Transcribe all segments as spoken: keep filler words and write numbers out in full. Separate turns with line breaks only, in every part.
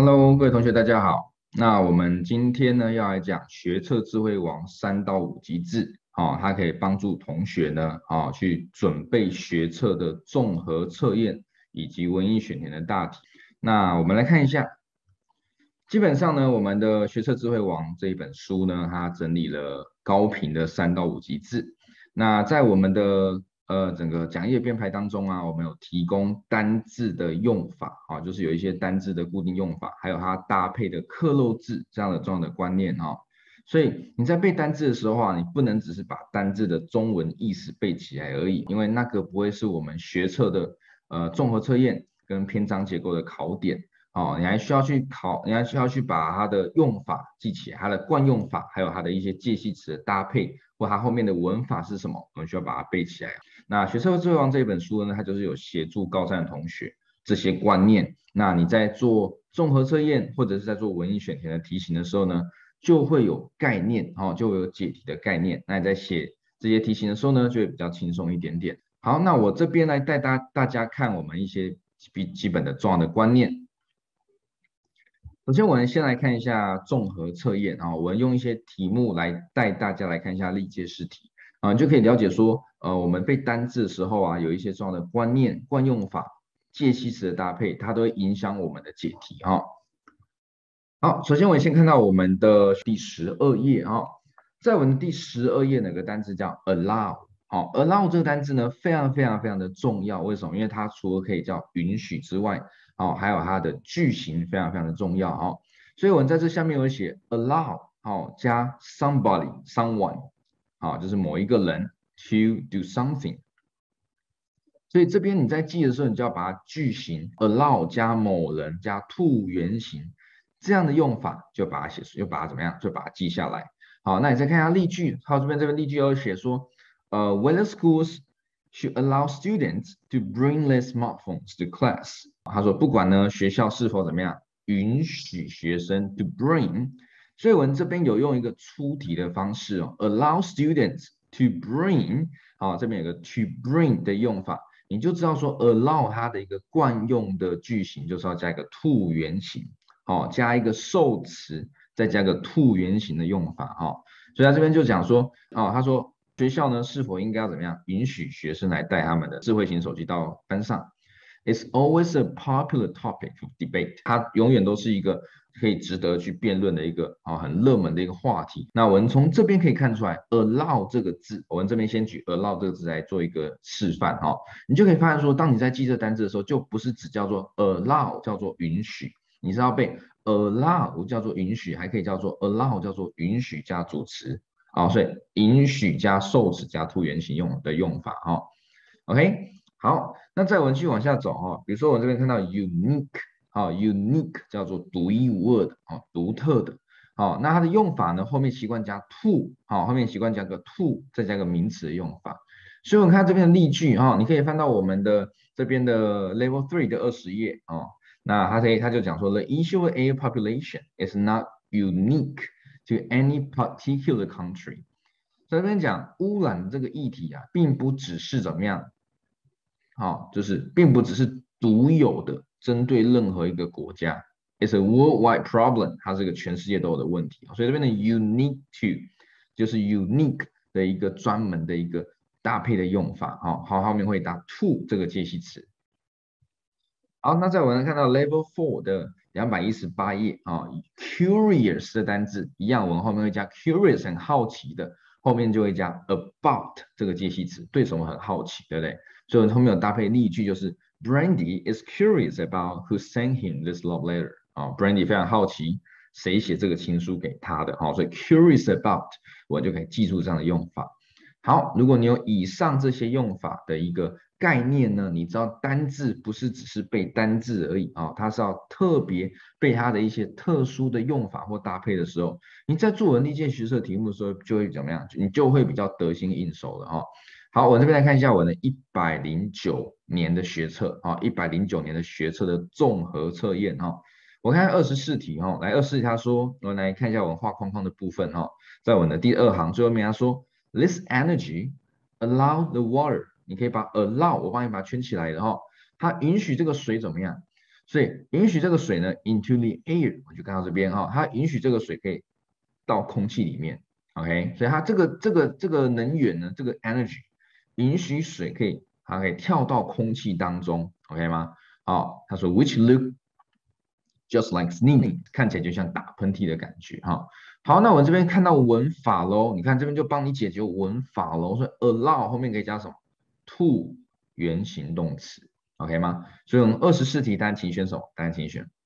Hello，各位同学，大家好。那我们今天呢要来讲学测智慧王三到五级制，哦，它可以帮助同学呢，哦，去准备学测的综合测验以及文艺选填的大题。那我们来看一下，基本上呢，我们的学测智慧王这一本书呢，它整理了高频的三到五级制。那在我们的呃整个讲义编排当中啊，我们有提供单字的用法啊，就是有一些单字的固定用法，还有它搭配的克漏字这样的重要的观念哈、所以你在背单字的时候啊，你不能只是把单字的中文意思背起来而已，因为那个不会是我们学测的呃综合测验跟篇章结构的考点。哦，你还需要去考，你还需要去把它的用法记起来，它的惯用法，还有它的一些介系词的搭配，或它后面的文法是什么，我们需要把它背起来。那《学测智慧王》这本书呢，它就是有协助高三的同学这些观念。那你在做综合测验或者是在做文艺选填的题型的时候呢，就会有概念，哦，就会有解题的概念。那你在写这些题型的时候呢，就会比较轻松一点点。好，那我这边来带大大家看我们一些基基本的重要的观念。首先，我们先来看一下综合测验啊，我们用一些题目来带大家来看一下历届试题啊，你就可以了解说，呃，我们背单字的时候啊，有一些重要的观念、惯用法、介系词的搭配，它都会影响我们的解题哈。好，首先我们先看到我们的第十二页啊，在我们的第十二页，哪个单词叫 allow？好，allow 这个单词呢，非常非常非常的重要。为什么？因为它除了可以叫允许之外，哦，还有它的句型非常非常的重要哦。所以我们在这下面有写 allow，好，加 somebody、someone，好，就是某一个人 to do something。所以这边你在记的时候，你就要把它句型 allow 加某人加 to 原形这样的用法，就把它写，就把它怎么样，就把它记下来。好，那你再看一下例句，好，这边这边例句有写说，呃，whether schools should allow students to bring their smartphones to class。他说不管呢学校是否怎么样允许学生 to bring，所以我们这边有用一个出题的方式哦，allow students to bring，好，这边有个 to bring 的用法。你就知道说 allow 它的一个惯用的句型就是要加一个 to 原形，好、哦，加一个受词，再加个 to 原形的用法，哈、哦，所以他这边就讲说，哦，他说学校呢是否应该要怎么样允许学生来带他们的智慧型手机到班上？It's always a popular topic of debate，它永远都是一个可以值得去辩论的一个啊、哦、很热门的一个话题。那我们从这边可以看出来 ，allow 这个字，我们这边先举 allow 这个字来做一个示范哈、哦，你就可以发现说，当你在记这单字的时候，就不是只叫做 allow 叫做允许，你是要背 allow 叫做允许，还可以叫做 allow 叫做允许加主词啊、哦，所以允许加受词加 to 原形用的用法哈、哦。OK，好，那再我们继续往下走哈、哦，比如说我这边看到 unique， 好、哦、，unique 叫做独一无二的，哦，独特的，好、哦，那它的用法呢，后面习惯加 to， 好、哦，后面习惯加个 to， 再加个名词的用法。所以我们看这边的例句哈、哦，你可以翻到我们的这边的 Level Three 的二十页哦，那它可以它就讲说 The issue of air population is not unique to any particular country。在这边讲污染这个议题啊，并不只是怎么样，好、哦，就是并不只是独有的针对任何一个国家，it's a worldwide problem， 它是个全世界都有的问题。所以这边的 unique to 就是 unique 的一个专门的一个搭配的用法，好、哦，好，后面会搭 to 这个介系词。好，那在我们看到 Level Four 的两百一十八页啊、哦、，curious 的单字一样，我们后面会加 curious 很好奇的，后面就会加 about 这个介系词，对什么很好奇，对不对？所以后面有搭配例句，就是 Brandy is curious about who sent him this love letter 啊、哦、，Brandy 非常好奇谁写这个情书给他的，好、哦，所以 curious about 我就可以记住这样的用法。好，如果你有以上这些用法的一个概念呢，你知道单字不是只是背单字而已啊、哦，它是要特别背它的一些特殊的用法或搭配的时候，你在作文历届学测题目的时候就会怎么样？你就会比较得心应手了哈、哦。好，我这边来看一下我的一百零九年的学测啊，一百零九年的学测的综合测验哈、哦。我看二十四题哈、哦，来二十四题他说，我来看一下我画框框的部分哈、哦，在我的第二行最后面他说。This energy allow the water， 你可以把 allow 我帮你把它圈起来了哈，它允许这个水怎么样？ 所以允许这个水呢 into the air， 我就看到这边哈、哦，它允许这个水可以到空气里面 ，OK， 所以它这个这个这个能源呢，这个 energy 允许水可以它可以跳到空气当中 ，OK 吗？好，他说 which look just like sneezing， 看起来就像打喷嚏的感觉哈。好，那我这边看到文法喽，你看这边就帮你解决文法喽。所以 allow 后面可以加什么 ？to 原形动词 ，OK 吗？所以我们二十四题答案请选什么？答案请选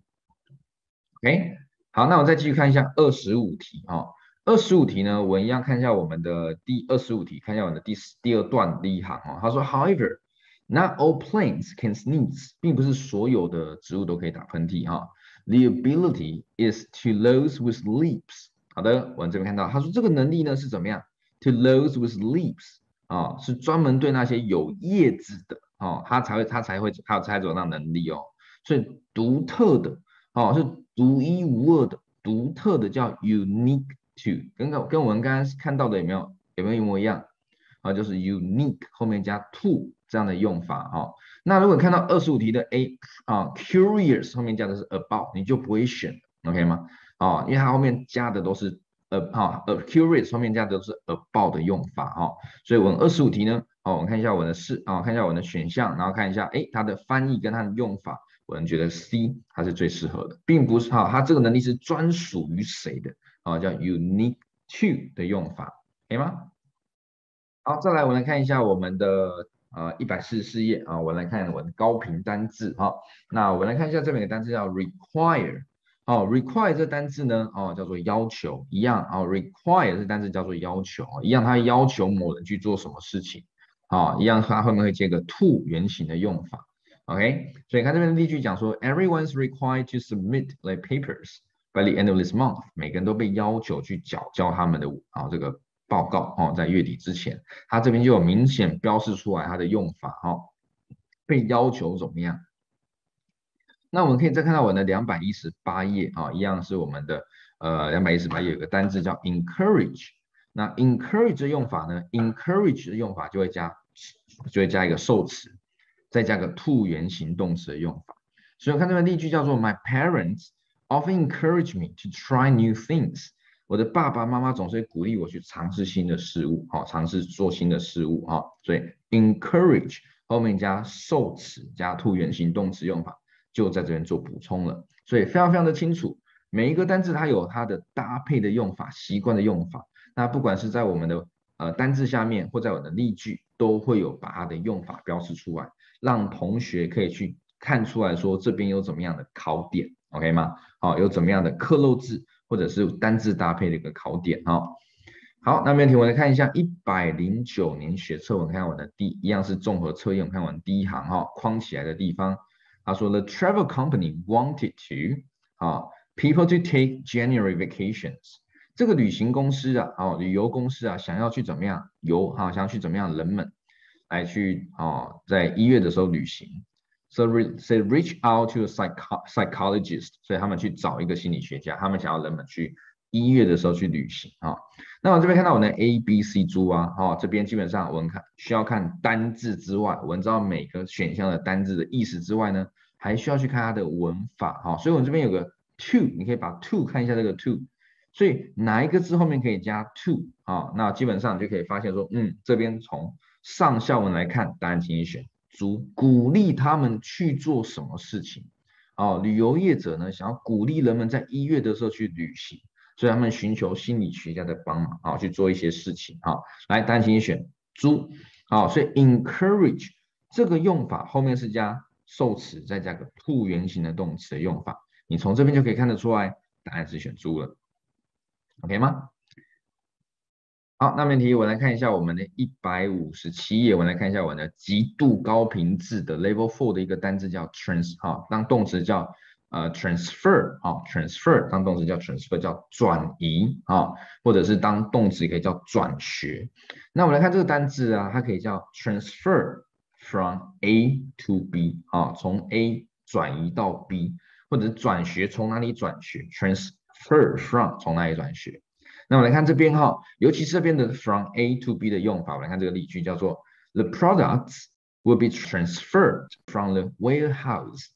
B。OK， 好，那我再继续看一下二十五题哈。二十五题呢，我一样看一下我们的第二十五题，看一下我们的第第二段第一行哈。他说 ，However。Not all plants can sneeze， 并不是所有的植物都可以打喷嚏哈。The ability is to those with leaves。好的，我们这边看到，他说这个能力呢是怎么样 ？To those with leaves 啊，是专门对那些有叶子的哦，他才会他才会他有才有那能力哦。所以独特的哦，是独一无二的，独特的叫 unique to， 跟跟我们刚刚看到的有没有有没有一模一样？啊，就是 unique 后面加 to。这样的用法哈、哦，那如果看到二十五题的 A 啊 ，curious 后面加的是 about， 你就不会选 ，OK 吗？哦，因为它后面加的都是呃哈呃 curious 后面加的都是 about 的用法哈、哦，所以我们二十五题呢，哦，我们看一下我的是啊、哦，看一下我的选项，然后看一下哎它的翻译跟它的用法，我们觉得 C 它是最适合的，并不是哈、哦，它这个能力是专属于谁的啊、哦，叫 unique to 的用法，可以吗？好，再来我们来看一下我们的呃一百四十四页啊，我来看我的高频单字哈。那我们来看一下这边有个单字叫 require， 哦 require 这单字呢哦叫做要求，一样哦 require 这单字叫做要求，一样它要求某人去做什么事情，啊、一样它后面会接个 to 原形的用法。OK， 所以看这边的例句讲说 everyone's required to submit their papers by the end of this month， 每个人都被要求去缴交他们的啊这个报告哦，在月底之前，它这边就有明显标示出来它的用法哦，被要求怎么样？那我们可以再看到我的两百一十八页啊，一样是我们的呃两百一十八页有个单字叫 encourage。那 encourage 的用法呢 ？encourage 的用法就会加就会加一个受词，再加个 to 原形动词的用法。所以我看这边例句叫做 My parents often encourage me to try new things。我的爸爸妈妈总是鼓励我去尝试新的事物，好、哦，尝试做新的事物哈、哦。所以 encourage 后面加受词加 to 原形动词用法，就在这边做补充了。所以非常非常的清楚，每一个单字它有它的搭配的用法、习惯的用法。那不管是在我们的呃单字下面，或在我的例句，都会有把它的用法标示出来，让同学可以去看出来说这边有怎么样的考点 ，OK 吗？好、哦，有怎么样的克漏字或者是单字搭配的一个考点哈、哦。好，那没问题，我来看一下一百零九年学测文，看我的第一样是综合测验，我看完第一行哈、哦，框起来的地方，他说 The travel company wanted to 啊 people to take January vacations。这个旅行公司啊，哦，旅游公司啊，想要去怎么样游哈、啊，想要去怎么样人们来去哦，在一月的时候旅行。So they reach out to a psycho psychologist， 所以他们去找一个心理学家，他们想要人们去一月的时候去旅行啊、哦。那我这边看到我的 A B C 猪啊，哈、哦，这边基本上我们看需要看单字之外，我们知道每个选项的单字的意思之外呢，还需要去看它的文法哈、哦。所以我们这边有个 to， 你可以把 to 看一下这个 to。所以哪一个字后面可以加 to 啊、哦？那基本上你就可以发现说，嗯，这边从上下文来看，答案请你选猪，鼓励他们去做什么事情？哦，旅游业者呢想要鼓励人们在一月的时候去旅行，所以他们寻求心理学家的帮忙啊、哦，去做一些事情啊、哦。来，答案请你选猪。好、哦，所以 encourage 这个用法后面是加受词，再加个 to 原形的动词的用法，你从这边就可以看得出来，答案是选猪了。OK 吗？好，那问题我来看一下我们的一百五十七页，我来看一下我们的极度高频字的 Level Four 的一个单字叫 trans 哈，当动词叫呃 transfer 啊 transfer 当动词叫 transfer 叫转移啊，或者是当动词也可以叫转学。那我们来看这个单字啊，它可以叫 transfer from A to B 啊，从 A 转移到 B， 或者转学从哪里转学 transfer from 从哪里转学。那我们来看这边哈，尤其是这边的 from A to B 的用法，我们来看这个例句叫做 The products will be transferred from the warehouse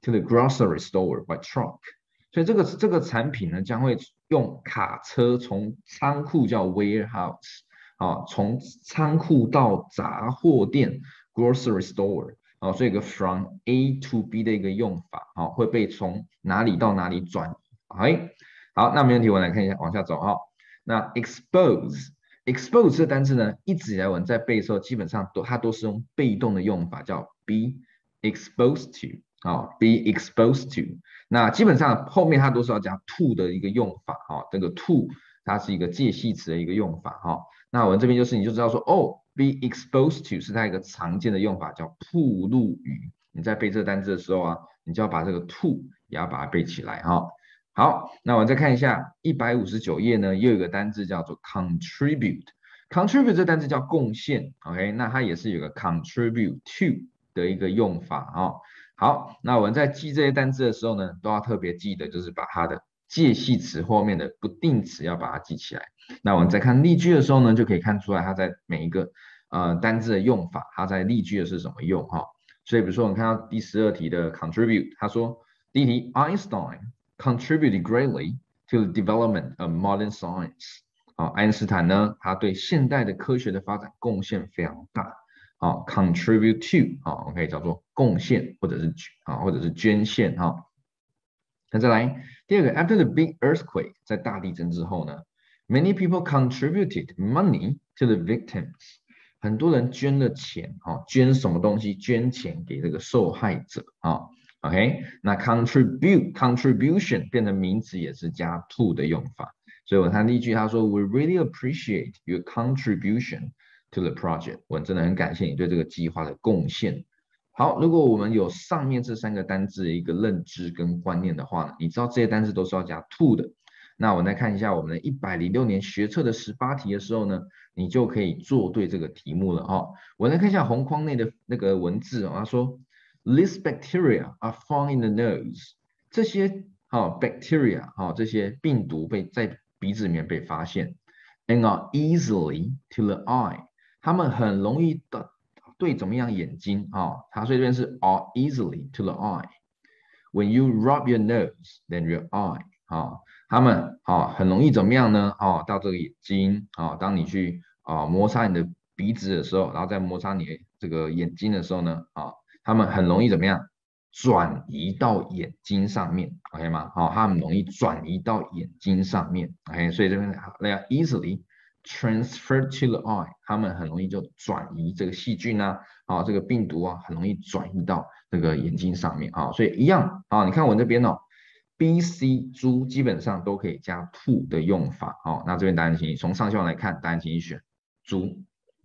to the grocery store by truck。所以这个这个产品呢，将会用卡车从仓库叫 warehouse 啊，从仓库到杂货店 grocery store 啊，所以一个 from A to B 的一个用法啊，会被从哪里到哪里转移。哎，好，那没问题，我来看一下，往下走哈。那 expose expose 这单词呢，一直以来我们在背的时候，基本上都它都是用被动的用法，叫 be exposed to。啊 ，be exposed to， 那基本上后面它都是要加 to 的一个用法，哈、哦，这个 to 它是一个介系词的一个用法，哈、哦。那我们这边就是你就知道说，哦 ，be exposed to 是它一个常见的用法，叫暴露于。你在背这个单词的时候啊，你就要把这个 to 也要把它背起来，哈、哦。好，那我们再看一下一百五十九页呢，又有一个单字叫做 contribute，contribute 这单词叫贡献 ，OK， 那它也是有个 contribute to 的一个用法，哈、哦。好，那我们在记这些单词的时候呢，都要特别记得，就是把它的介系词后面的不定词要把它记起来。那我们在看例句的时候呢，就可以看出来它在每一个呃单字的用法，它在例句的是什么用哈。所以比如说我们看到第十二题的 contribute， 他说第一题 Einstein contributed greatly to the development of modern science。好，爱因斯坦呢，他对现代的科学的发展贡献非常大。啊 ，contribute to 啊，我们可以叫做贡献或者是啊，或者是捐献哈。那再来第二个 ，after the big earthquake， 在大地震之后呢 ，many people contributed money to the victims， 很多人捐了钱啊，捐什么东西？捐钱给这个受害者啊。OK， 那 contribute contribution 变成名词也是加 to 的用法，所以我看例句他说 ，We really appreciate your contribution to the project， 我真的很感谢你对这个计划的贡献。好，如果我们有上面这三个单字的一个认知跟观念的话呢，你知道这些单字都是要加 to 的。那我们来看一下我们的一百零六年学测的十八题的时候呢，你就可以做对这个题目了哈、哦。我来看一下红框内的那个文字哦，他说 These bacteria are found in the nose， 这些好、哦、bacteria 好、哦、这些病毒被在鼻子里面被发现 ，and are easily to the eye。他们很容易的对怎么样眼睛啊、哦？它所以这边是 are easily to the eye。When you rub your nose, then your eye 啊、哦，他们啊、哦、很容易怎么样呢？哦，到这个眼睛啊、哦，当你去啊、哦、摩擦你的鼻子的时候，然后再摩擦你这个眼睛的时候呢，啊、哦，他们很容易怎么样？转移到眼睛上面 ，OK 吗？好、哦，它很容易转移到眼睛上面 ，OK， 所以这边那要 easily transfer to the eye， 它们很容易就转移这个细菌啊，啊，这个病毒啊，很容易转移到这个眼睛上面啊，所以一样啊，你看我这边哦 ，B、C、猪基本上都可以加 to 的用法哦。那这边答案请你从上下来看，答案请你选猪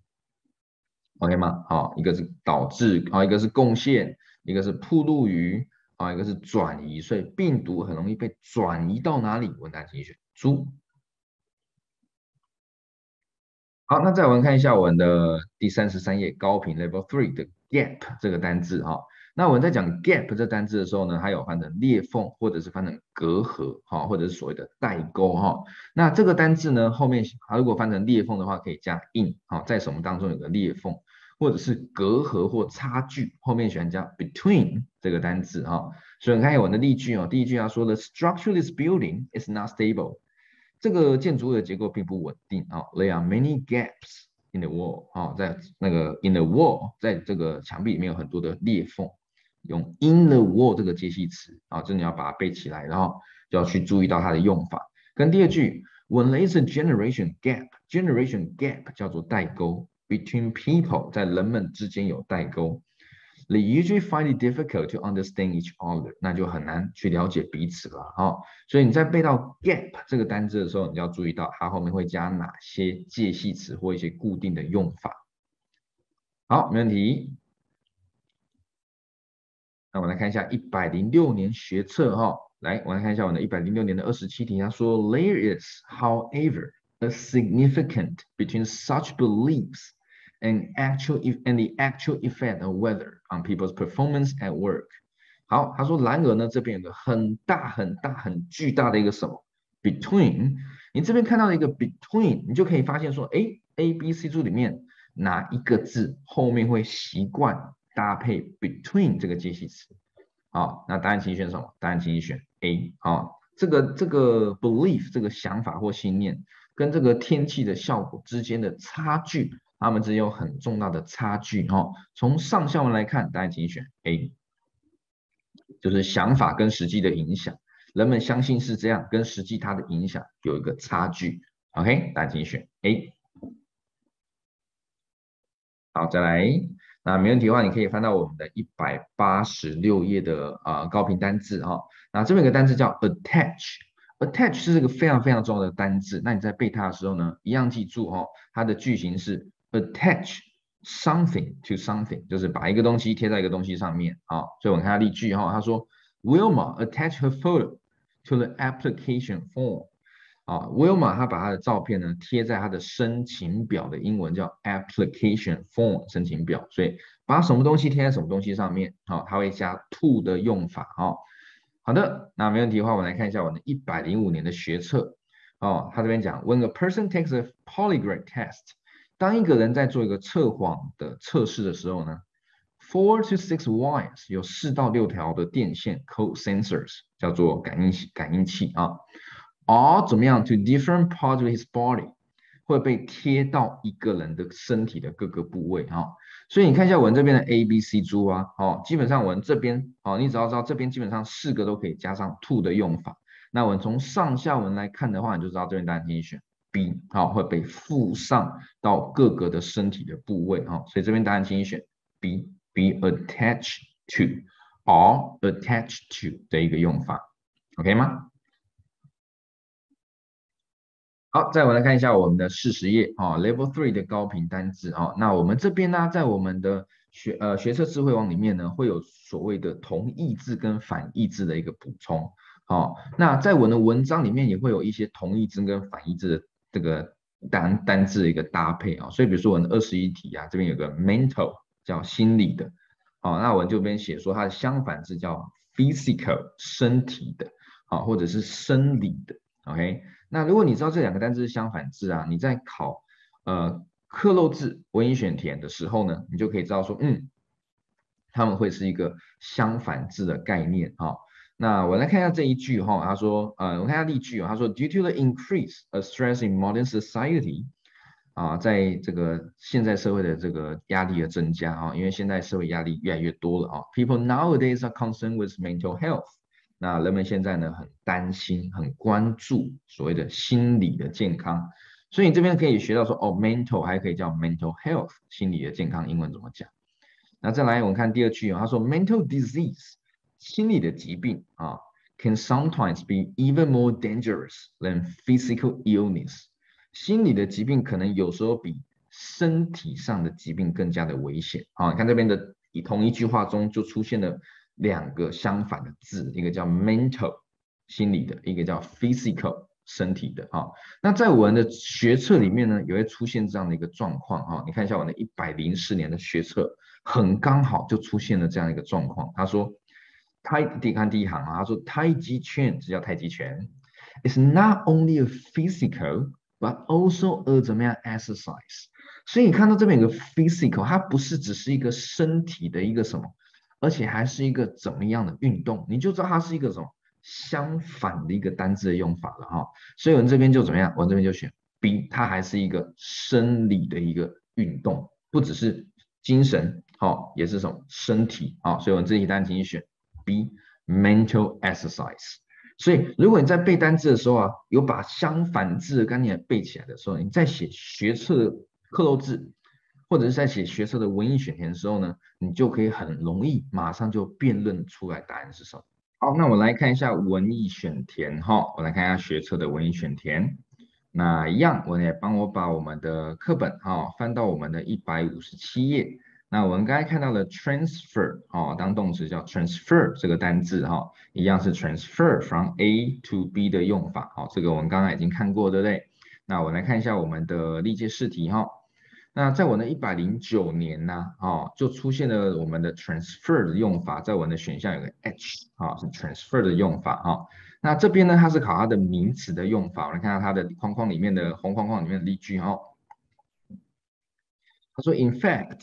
，OK 吗？好，一个是导致啊，一个是贡献，一个是暴露于啊，一个是转移，所以病毒很容易被转移到哪里？我答案请你选猪。好，那再我们看一下我们的第三十三页高频 Level Three 的 gap 这个单字哈。那我们在讲 gap 这单字的时候呢，它有翻成裂缝，或者是翻成隔阂哈，或者是所谓的代沟哈。那这个单字呢，后面它如果翻成裂缝的话，可以加 in 哈，在什么当中有个裂缝，或者是隔阂或差距，后面喜欢加 between 这个单字哈。所以你看我们的例句哦，第一句他说的 structure this building is not stable。这个建筑物的结构并不稳定啊、哦、，There are many gaps in the wall 啊、哦，在那个 in the wall， 在这个墙壁里面有很多的裂缝，用 in the wall 这个介系词啊，这你要把它背起来，然后就要去注意到它的用法。跟第二句 ，When there is a generation gap，generation gap 叫做代沟 ，between people 在人们之间有代沟。They usually find it difficult to understand each other， 那就很难去了解彼此了哈、哦。所以你在背到 gap 这个单字的时候，你就要注意到它后面会加哪些介系词或一些固定的用法。好，没问题。那我们来看一下一百零六年学测哈、哦，来，我们来看一下我们的一百零六年的二十七题，他说 There is, however, a significant between such beliefs and actual and the actual effect of weather on people's performance at work。好，他说然而呢，这边有个很大很大很巨大的一个什么 between， 你这边看到的一个 between， 你就可以发现说，哎 ，A、B、C 组里面哪一个字后面会习惯搭配 between 这个介系词好，那答案请选什么？答案请你选 A。好，这个这个 belief 这个想法或信念跟这个天气的效果之间的差距，它们之间有很重大的差距哈。从上下文来看，答案请你选 A， 就是想法跟实际的影响，人们相信是这样，跟实际它的影响有一个差距。OK， 答案请你选 A。好，再来，那没问题的话，你可以翻到我们的一百八十六页的啊、呃、高频单字哈、哦。那这边有个单字叫 attach，attach 是这个非常非常重要的单字。那你在背它的时候呢，一样记住哈、哦，它的句型是 attach something to something， 就是把一个东西贴在一个东西上面啊、哦。所以我们看下例句哈、哦，他说 Wilma attach her photo to the application form。啊 ，Wilma 她把她的照片呢贴在她的申请表的英文叫 application form 申请表，所以把什么东西贴在什么东西上面，好、哦，它会加 to 的用法，哈、哦。好的，那没问题的话，我们来看一下我们一百零五年的学测，哦，他这边讲 When a person takes a polygraph test， 当一个人在做一个测谎的测试的时候呢，four to six wires 有四到六条的电线 called sensors 叫做感应感应器啊。or 怎么样 to different parts of his body 会被贴到一个人的身体的各个部位哈、哦，所以你看一下文这边的 A B C 猪啊，哦，基本上文这边哦，你只要知道这边基本上四个都可以加上 to 的用法，那我们从上下文来看的话，你就知道这边答案可以选 B， 好、哦，会被附上到各个的身体的部位哈、哦，所以这边答案请你选 B，be attached to or attached to 的一个用法 ，OK 吗？好，再我们来看一下我们的四十页啊、哦、，Level Three 的高频单字啊、哦。那我们这边呢，在我们的学呃学测智慧网里面呢，会有所谓的同义字跟反义字的一个补充。好、哦，那在我的文章里面也会有一些同义字跟反义字的这个单单字的一个搭配啊、哦。所以比如说我们二十一题啊，这边有个 mental 叫心理的，好、哦，那我这边写说它的相反字叫 physical 身体的，好、哦，或者是生理的。OK，那如果你知道这两个单词是相反字啊，你在考呃克漏字文意选填的时候呢，你就可以知道说，嗯，他们会是一个相反字的概念哈、哦。那我来看一下这一句哈、哦，他说，呃，我看一下例句哦，他说，Due to the increase of stress in modern society， 啊，在这个现在社会的这个压力的增加啊，因为现在社会压力越来越多了啊，People nowadays are concerned with mental health。那人们现在呢很担心、很关注所谓的心理的健康，所以你这边可以学到说，哦，mental 还可以叫 mental health， 心理的健康，英文怎么讲？那再来我们看第二句啊，他说 mental disease 心理的疾病啊 can sometimes be even more dangerous than physical illness。心理的疾病可能有时候比身体上的疾病更加的危险。好，你看这边的同一句话中就出现了两个相反的字，一个叫 mental 心理的，一个叫 physical 身体的。哈，那在我们的学测里面呢，也会出现这样的一个状况。哈，你看一下我的一百零四年的学测，很刚好就出现了这样一个状况。他说，太，你看第一行啊，他说太极拳，这叫太极拳 ，is not only a physical but also a 怎么样 exercise。所以你看到这边有个 physical， 它不是只是一个身体的一个什么，而且还是一个怎么样的运动，你就知道它是一个什么相反的一个单字的用法了哈。所以我们这边就怎么样，我这边就选 B， 它还是一个生理的一个运动，不只是精神，好，也是什么身体，好，所以我们这题单请你选 B mental exercise。所以如果你在背单字的时候啊，有把相反字的概念背起来的时候，你在写学测克漏字，或者是在写学测的文意选填的时候呢，你就可以很容易马上就辨认出来答案是什么。好，那我来看一下文意选填哈，我来看一下学测的文意选填。那一样，我也帮我把我们的课本哈翻到我们的一百五十七页。那我们刚才看到了 transfer 哦，当动词叫 transfer 这个单字哈，一样是 transfer from A to B 的用法。好，这个我们刚刚已经看过，对不对？那我来看一下我们的历届试题哈。那在我的一百零九年呢，哦，就出现了我们的 transfer 的用法，在我的选项有个 H 啊、哦，是 transfer 的用法哈、哦。那这边呢，它是考它的名词的用法，我们看到它的框框里面的红框框里面的例句哈、哦。他说 ，In fact,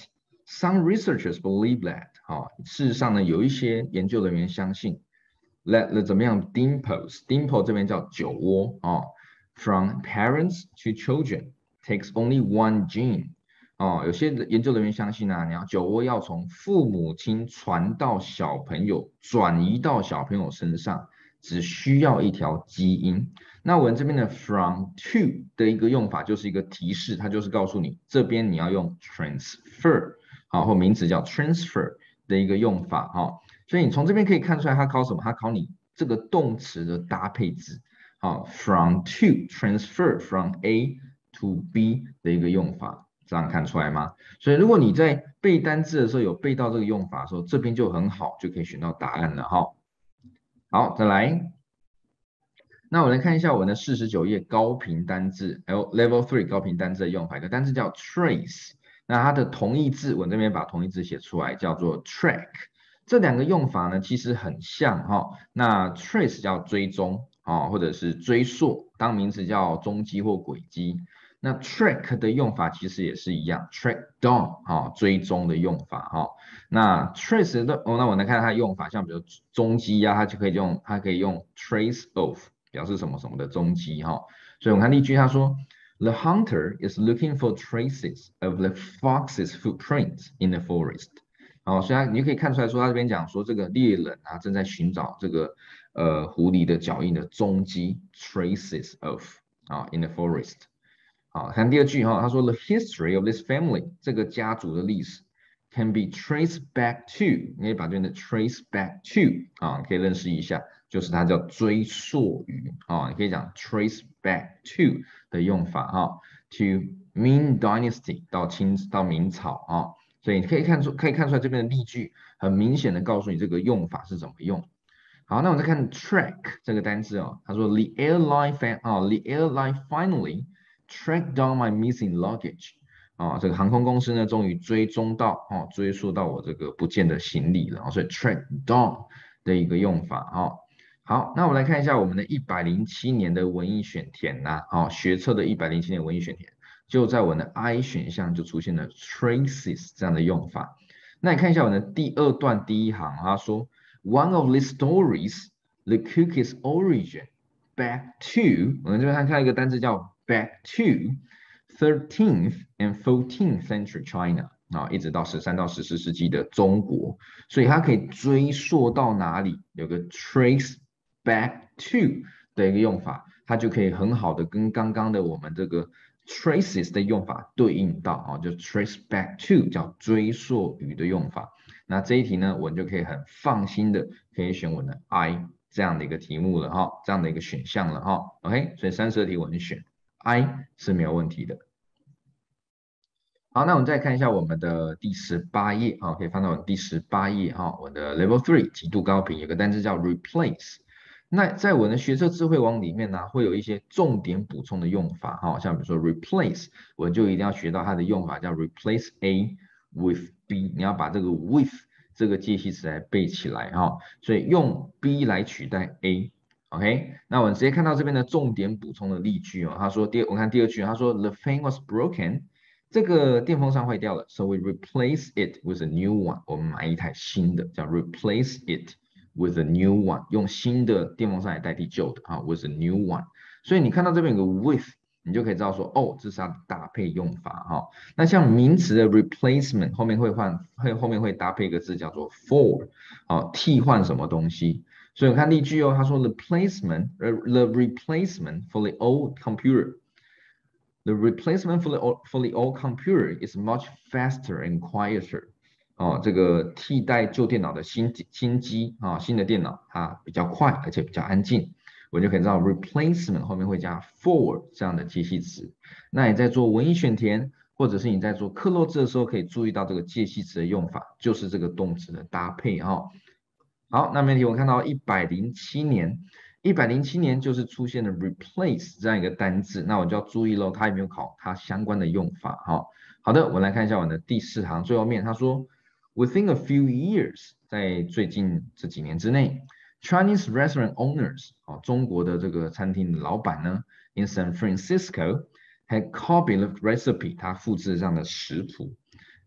Some researchers believe that， 好，事实上呢，有一些研究人员相信 ，that the 怎么样 dimples，dimple 这边叫酒窝哦 ，from parents to children takes only one gene， 哦，有些研究人员相信啊，你要酒窝要从父母亲传到小朋友，转移到小朋友身上，只需要一条基因。那我们这边的 from to 的一个用法就是一个提示，它就是告诉你这边你要用 transfer。好，或名词叫 transfer 的一个用法哈，所以你从这边可以看出来，它考什么？它考你这个动词的搭配字，好 ，from to transfer from A to B 的一个用法，这样看出来吗？所以如果你在背单字的时候有背到这个用法的时候，这边就很好，就可以选到答案了哈。好，再来，那我来看一下我们的四十九页高频单字，还有 level three 高频单字的用法，一个单字叫 trace。那它的同义字，我这边把同义字写出来，叫做 track。这两个用法呢，其实很像哈、哦。那 trace 叫追踪啊、哦，或者是追溯，当名词叫踪迹或轨迹。那 track 的用法其实也是一样 ，track down 哈、哦，追踪的用法哈、哦。那 trace 的哦，那我来看它的用法，像比如踪迹啊，它就可以用，它可以用 trace of 表示什么什么的踪迹哈、哦。所以我们看例句，他说。The hunter is looking for traces of the fox's footprints in the forest。好，所以他你就可以看出来说，他这边讲说这个猎人啊正在寻找这个呃狐狸的脚印的踪迹 ，traces of 啊 in the forest。好，看第二句哈，他说 The history of this family 这个家族的历史 can be traced back to， 你可以把这边的 trace back to 啊可以认识一下。就是它叫追溯语啊、哦，你可以讲 trace back to 的用法哈、哦、，to Ming Dynasty 到清到明朝啊、哦，所以你可以看出可以看出来这边的例句很明显的告诉你这个用法是怎么用。好，那我们再看 track 这个单字哦，他说 the airline fan 啊、哦、，the airline finally tracked down my missing luggage 啊、哦，这个航空公司呢终于追踪到哦，追溯到我这个不见的行李了，所以 track down 的一个用法哈。哦好，那我们来看一下我们的一百零七年的文意选填呐、啊，好、哦，学测的一百零七年文意选填，就在我们的 I 选项就出现了 traces 这样的用法。那你看一下我们的第二段第一行，他说 One of these stories, the cookie's origin back to， 我们这边看到一个单词叫 back to thirteenth and fourteenth century China。啊，一直到十三到十四世纪的中国，所以它可以追溯到哪里？有个 trace back to 的一个用法，它就可以很好的跟刚刚的我们这个 traces 的用法对应到啊，就 trace back to 叫追溯语的用法。那这一题呢，我们就可以很放心的可以选我的 I 这样的一个题目了哈，这样的一个选项了哈。OK， 所以三十二题我们选 I 是没有问题的。好，那我们再看一下我们的第十八页啊，可以翻到我第十八页哈，我的 Level Three 极度高频有个单词叫 replace。那在我的学测智慧网里面呢，会有一些重点补充的用法哈，像比如说 replace， 我就一定要学到它的用法叫 replace A with B， 你要把这个 with 这个介系词来背起来哈，所以用 B 来取代 A。OK， 那我们直接看到这边的重点补充的例句哦，他说第我看第二句，他说 the fan was broken。这个电风扇坏掉了 ，so we replace it with a new one。我们买一台新的，叫 replace it with a new one， 用新的电风扇来代替旧的啊 ，with a new one。所以你看到这边有个 with， 你就可以知道说，哦，这是它的搭配用法哈、哦。那像名词的 replacement 后面会换，会后面会搭配一个字叫做 for， 好、哦，替换什么东西。所以我看例句哦，他说 the replacement， the replacement for the old computer。The replacement for the old, for the old computer is much faster and quieter。哦，这个替代旧电脑的新新机啊、哦，新的电脑它比较快，而且比较安静。我就可以知道 replacement 后面会加 for 这样的介系词。那你在做文意选填，或者是你在做克漏字的时候，可以注意到这个介系词的用法，就是这个动词的搭配哈、哦。好，那问题我看到一百零七年。一百零七年就是出现了 replace 这样一个单字，那我就要注意喽，它有没有考它相关的用法哈、哦。好的，我们来看一下我的第四行最后面，他说 Within a few years， 在最近这几年之内 ，Chinese restaurant owners 哦，中国的这个餐厅的老板呢 ，in San Francisco had copied the recipe， 他复制这样的食谱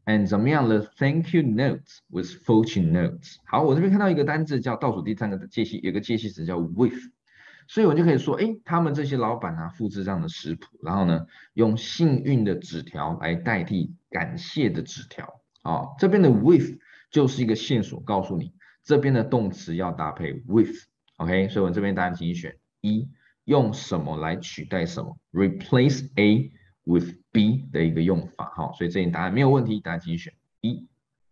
And 怎么样了 ？Thank you notes with fortune notes。好，我这边看到一个单字叫倒数第三个介系，有个介系词叫 with， 所以我就可以说，哎，他们这些老板啊，复制这样的食谱，然后呢，用幸运的纸条来代替感谢的纸条。哦，这边的 with 就是一个线索，告诉你这边的动词要搭配 with。OK， 所以我这边答案请你选一，用什么来取代什么 ？Replace A with B 的一个用法，好，所以这里答案没有问题，答案请选一。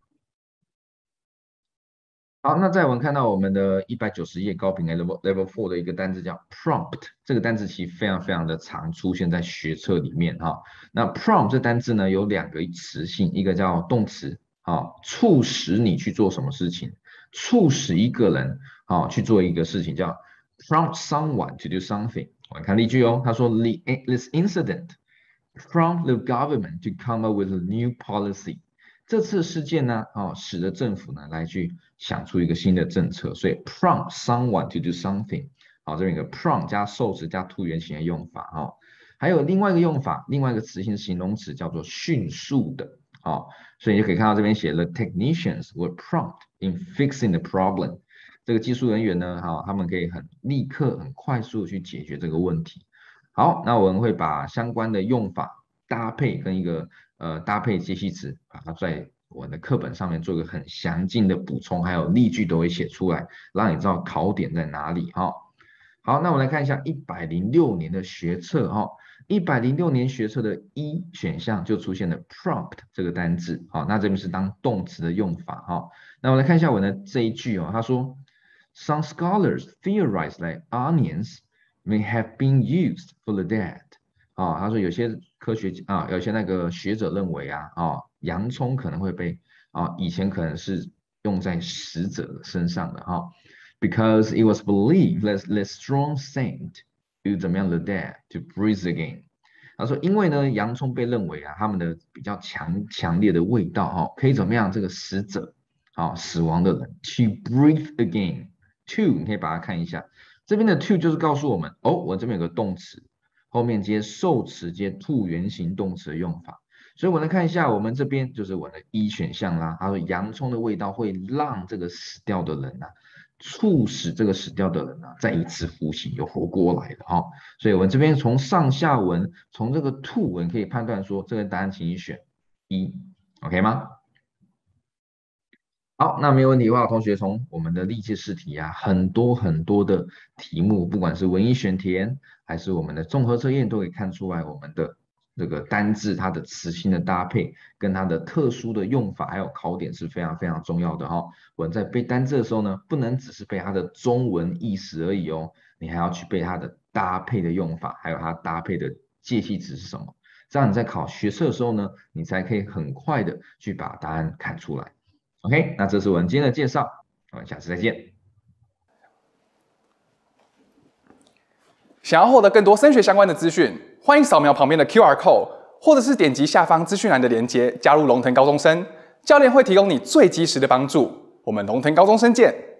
好，那再我们看到我们的一百九十页高频 level level four 的一个单字叫 prompt， 这个单字其实非常非常的常出现在学册里面哈。那 prompt 这单字呢有两个词性，一个叫动词，好，促使你去做什么事情，促使一个人好去做一个事情叫 prompt someone to do something。我们看例句哦，他说 this incident prompt the government to come up with a new policy。这次事件呢，哦，使得政府呢来去想出一个新的政策，所以 prompt someone to do something。好，这边有个 prompt 加受词加突原形的用法哦。还有另外一个用法，另外一个词性形容词叫做迅速的。哦，所以你就可以看到这边写了 technicians were prompt in fixing the problem。这个技术人员呢，哈，他们可以很立刻、很快速的去解决这个问题。好，那我们会把相关的用法搭配跟一个呃搭配介系词，把它在我的课本上面做一个很详尽的补充，还有例句都会写出来，让你知道考点在哪里哈。好，那我们来看一下一百零六年的学测哈，一百零六年学测的一选项就出现了 prompt 这个单字，好，那这边是当动词的用法哈。那我来看一下我的这一句哦，他说 Some scholars theorize that onions may have been used for the dead。啊，他说有些科学啊，有些那个学者认为啊，啊，洋葱可能会被啊，以前可能是用在死者身上的哈 ，because it was believed that the strong scent would 怎么样 the dead to breathe again。他说，因为呢，洋葱被认为啊，他们的比较强强烈的味道哈，可以怎么样这个死者啊，死亡的人 to breathe again。to 你可以把它看一下。这边的 to 就是告诉我们，哦，我这边有个动词，后面接受词接 to 原形动词的用法。所以我来看一下，我们这边就是我的一选项啦。他说洋葱的味道会让这个死掉的人啊，促使这个死掉的人啊再一次复醒，又活过来了哈、哦。所以我们这边从上下文，从这个 to 文可以判断说，这个答案请你选一 ，OK 吗？好，那没有问题的话，同学从我们的历届试题啊，很多很多的题目，不管是文意选填还是我们的综合测验，都可以看出来我们的这个单字它的词性的搭配，跟它的特殊的用法，还有考点是非常非常重要的哈、哦。我们在背单字的时候呢，不能只是背它的中文意思而已哦，你还要去背它的搭配的用法，还有它搭配的介系词是什么，这样你在考学测的时候呢，你才可以很快的去把答案看出来。OK， 那这是我们今天的介绍，我们下次再见。
想要获得更多升学相关的资讯，欢迎扫描旁边的 Q R code， 或者是点击下方资讯栏的连结，加入龙腾高中生，教练会提供你最及时的帮助。我们龙腾高中生见。